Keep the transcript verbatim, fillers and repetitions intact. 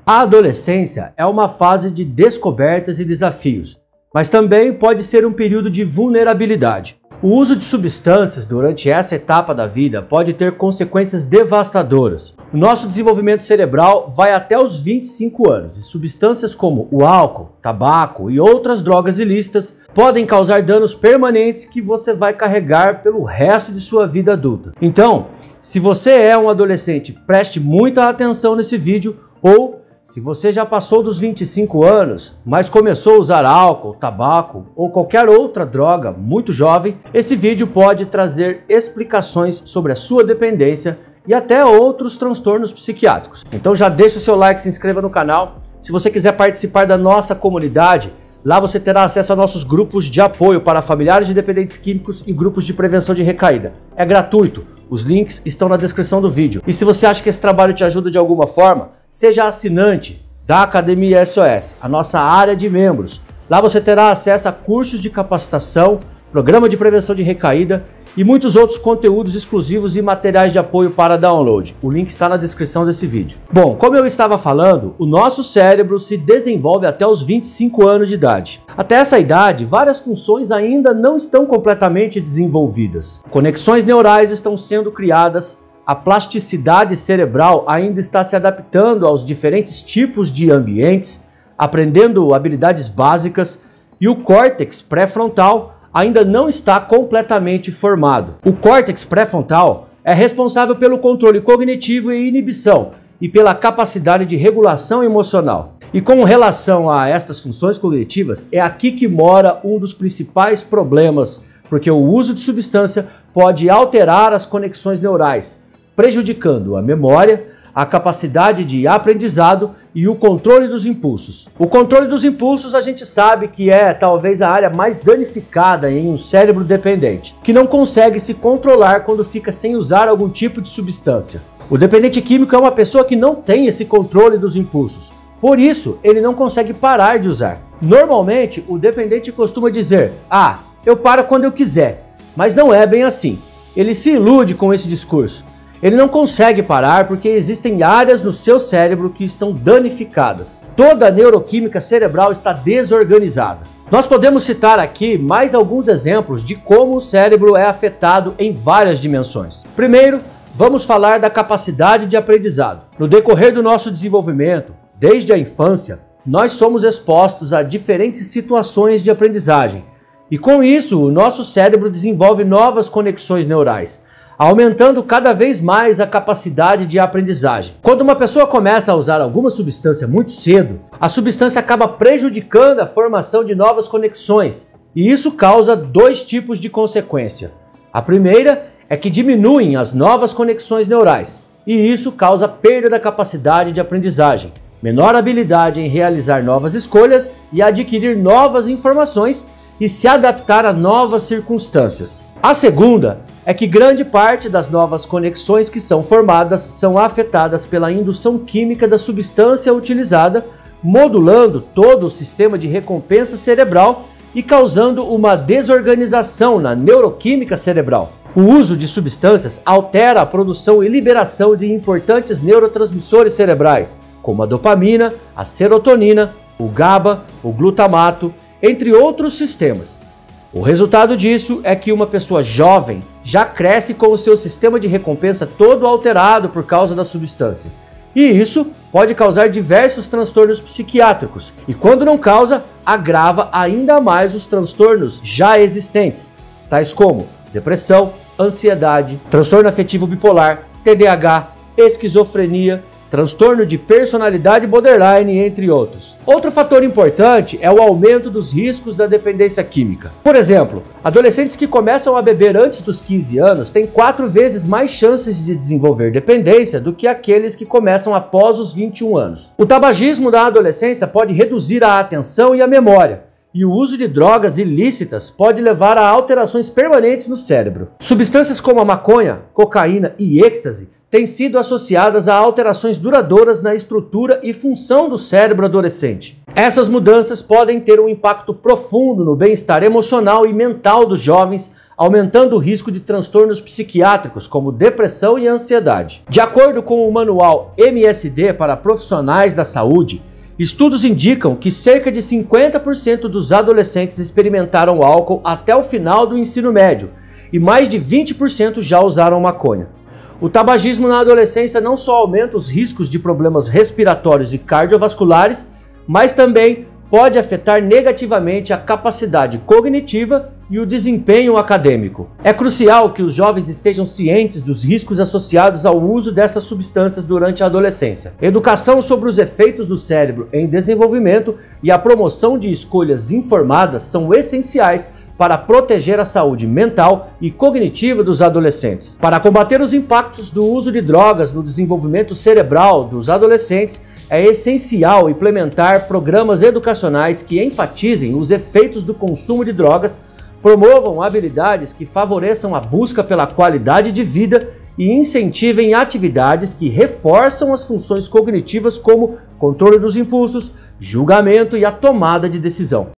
A adolescência é uma fase de descobertas e desafios, mas também pode ser um período de vulnerabilidade. O uso de substâncias durante essa etapa da vida pode ter consequências devastadoras. O nosso desenvolvimento cerebral vai até os vinte e cinco anos e substâncias como o álcool, tabaco e outras drogas ilícitas podem causar danos permanentes que você vai carregar pelo resto de sua vida adulta. Então, se você é um adolescente, preste muita atenção nesse vídeo, ou se você já passou dos vinte e cinco anos, mas começou a usar álcool, tabaco ou qualquer outra droga muito jovem, esse vídeo pode trazer explicações sobre a sua dependência e até outros transtornos psiquiátricos. Então já deixa o seu like, se inscreva no canal. Se você quiser participar da nossa comunidade, lá você terá acesso a nossos grupos de apoio para familiares de dependentes químicos e grupos de prevenção de recaída. É gratuito, os links estão na descrição do vídeo. E se você acha que esse trabalho te ajuda de alguma forma, seja assinante da Academia S O S, a nossa área de membros. Lá você terá acesso a cursos de capacitação, programa de prevenção de recaída e muitos outros conteúdos exclusivos e materiais de apoio para download. O link está na descrição desse vídeo. Bom, como eu estava falando, o nosso cérebro se desenvolve até os vinte e cinco anos de idade. Até essa idade, várias funções ainda não estão completamente desenvolvidas. Conexões neurais estão sendo criadas, a plasticidade cerebral ainda está se adaptando aos diferentes tipos de ambientes, aprendendo habilidades básicas, e o córtex pré-frontal ainda não está completamente formado. O córtex pré-frontal é responsável pelo controle cognitivo e inibição e pela capacidade de regulação emocional. E com relação a estas funções cognitivas, é aqui que mora um dos principais problemas, porque o uso de substância pode alterar as conexões neurais, prejudicando a memória, a capacidade de aprendizado e o controle dos impulsos. O controle dos impulsos a gente sabe que é talvez a área mais danificada em um cérebro dependente, que não consegue se controlar quando fica sem usar algum tipo de substância. O dependente químico é uma pessoa que não tem esse controle dos impulsos, por isso ele não consegue parar de usar. Normalmente o dependente costuma dizer: ah, eu paro quando eu quiser, mas não é bem assim. Ele se ilude com esse discurso. Ele não consegue parar porque existem áreas no seu cérebro que estão danificadas. Toda a neuroquímica cerebral está desorganizada. Nós podemos citar aqui mais alguns exemplos de como o cérebro é afetado em várias dimensões. Primeiro, vamos falar da capacidade de aprendizado. No decorrer do nosso desenvolvimento, desde a infância, nós somos expostos a diferentes situações de aprendizagem. E com isso, o nosso cérebro desenvolve novas conexões neurais, aumentando cada vez mais a capacidade de aprendizagem. Quando uma pessoa começa a usar alguma substância muito cedo, a substância acaba prejudicando a formação de novas conexões, e isso causa dois tipos de consequência. A primeira é que diminuem as novas conexões neurais, e isso causa perda da capacidade de aprendizagem, menor habilidade em realizar novas escolhas e adquirir novas informações e se adaptar a novas circunstâncias. A segunda é que grande parte das novas conexões que são formadas são afetadas pela indução química da substância utilizada, modulando todo o sistema de recompensa cerebral e causando uma desorganização na neuroquímica cerebral. O uso de substâncias altera a produção e liberação de importantes neurotransmissores cerebrais, como a dopamina, a serotonina, o GABA, o glutamato, entre outros sistemas. O resultado disso é que uma pessoa jovem já cresce com o seu sistema de recompensa todo alterado por causa da substância. E isso pode causar diversos transtornos psiquiátricos, e quando não causa, agrava ainda mais os transtornos já existentes, tais como depressão, ansiedade, transtorno afetivo bipolar, T D A H, esquizofrenia, transtorno de personalidade borderline, entre outros. Outro fator importante é o aumento dos riscos da dependência química. Por exemplo, adolescentes que começam a beber antes dos quinze anos têm quatro vezes mais chances de desenvolver dependência do que aqueles que começam após os vinte e um anos. O tabagismo da adolescência pode reduzir a atenção e a memória, e o uso de drogas ilícitas pode levar a alterações permanentes no cérebro. Substâncias como a maconha, cocaína e êxtase têm sido associadas a alterações duradouras na estrutura e função do cérebro adolescente. Essas mudanças podem ter um impacto profundo no bem-estar emocional e mental dos jovens aumentando o risco de transtornos psiquiátricos como depressão e ansiedade. De acordo com o manual M S D para profissionais da saúde, estudos indicam que cerca de cinquenta por cento dos adolescentes experimentaram álcool até o final do ensino médio e mais de vinte por cento já usaram maconha. O tabagismo na adolescência não só aumenta os riscos de problemas respiratórios e cardiovasculares, mas também pode afetar negativamente a capacidade cognitiva e o desempenho acadêmico. É crucial que os jovens estejam cientes dos riscos associados ao uso dessas substâncias durante a adolescência. Educação sobre os efeitos do cérebro em desenvolvimento e a promoção de escolhas informadas são essenciais para proteger a saúde mental e cognitiva dos adolescentes. Para combater os impactos do uso de drogas no desenvolvimento cerebral dos adolescentes, é essencial implementar programas educacionais que enfatizem os efeitos do consumo de drogas, promovam habilidades que favoreçam a busca pela qualidade de vida e incentivem atividades que reforçam as funções cognitivas como controle dos impulsos, julgamento e a tomada de decisão.